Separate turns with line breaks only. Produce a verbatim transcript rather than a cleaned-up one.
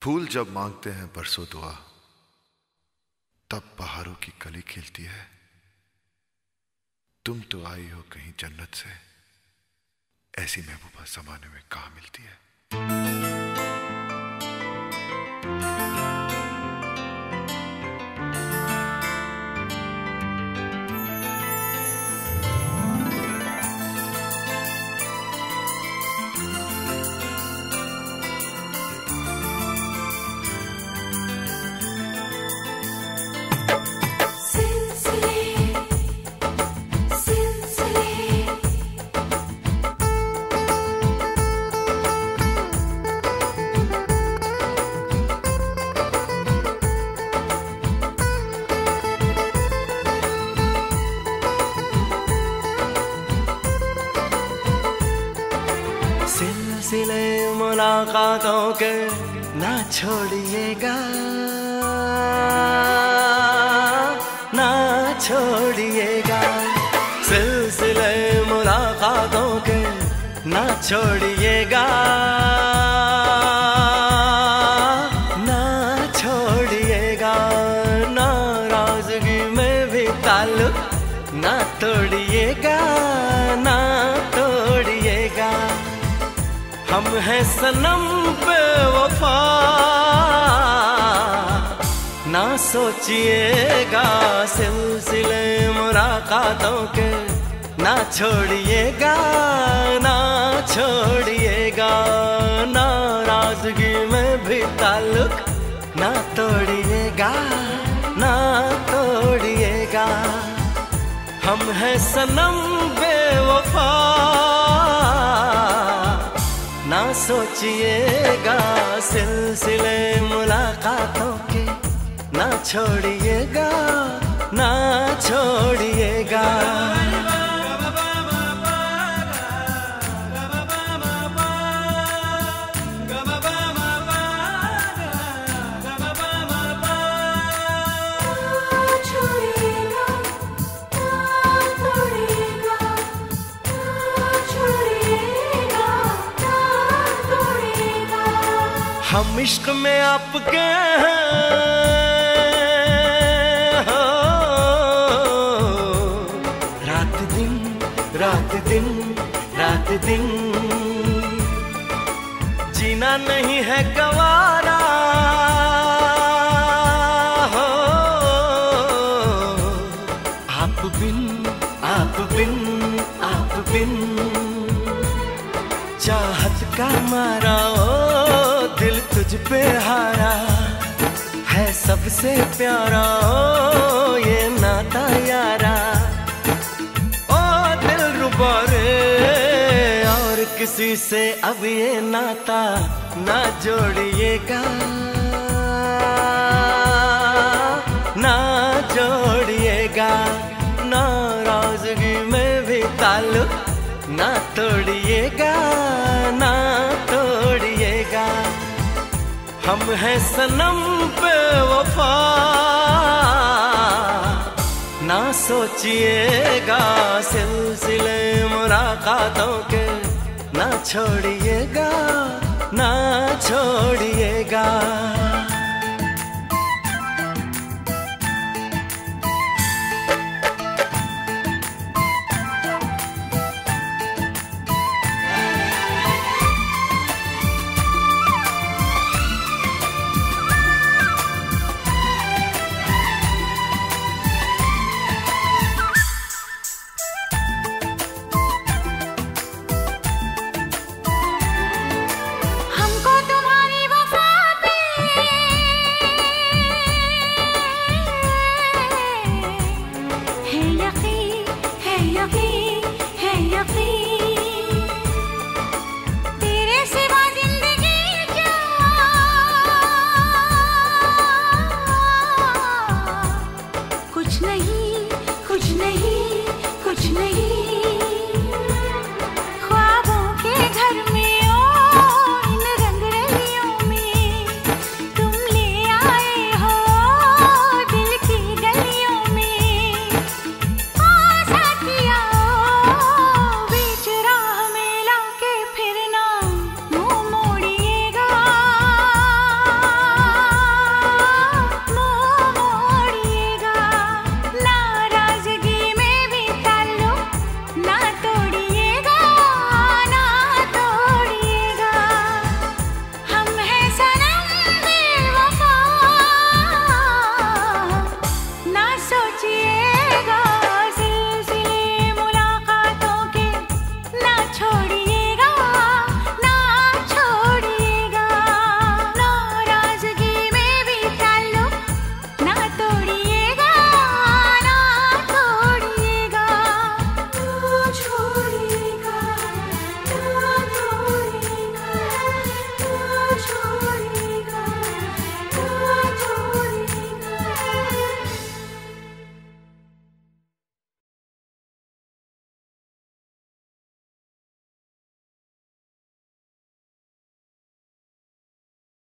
फूल जब मांगते हैं बरसों दुआ, तब बहारों की कली खिलती है। तुम तो आई हो कहीं जन्नत से, ऐसी महबूबा जमाने में कहाँ मिलती है।
सिलसिले मुलाकातों के ना छोड़िएगा, ना छोड़िएगा। सिलसिले मुलाकातों के ना छोड़िएगा, ना छोड़िएगा। नाराजगी में भी ताल्लुक ना तोड़िएगा, ना तोड़िएगा। हम हैं सनम बेवफा, ना सोचिएगा। सिलसिले मुलाकातों के ना छोड़िएगा, ना छोड़िएगा। नाराजगी में भी ताल्लुक ना तोड़िएगा, ना तोड़िएगा। हम हैं सनम बेवफा, ना सोचिएगा। सिलसिले मुलाकातों के ना छोड़िएगा, ना छोड़िएगा। हम इश्क में आपके हैं, हो रात दिन रात दिन रात दिन। जीना नहीं है गवारा, हो आप बिन आप बिन आप बिन। चाहत का मारा ओ दिल तुझ पे हारा है, सबसे प्यारा ओ ये नाता यारा। ओ दिल रुबा रे, और किसी से अब ये नाता ना जोड़िएगा, ना जोड़िएगा। नाराजगी में भी ताल्लुक ना तोड़िएगा, ना तोड़िएगा। हम हैं सनम बेवफा, ना सोचिएगा। सिलसिले मुलाकातों के ना छोड़िएगा, ना छोड़िएगा।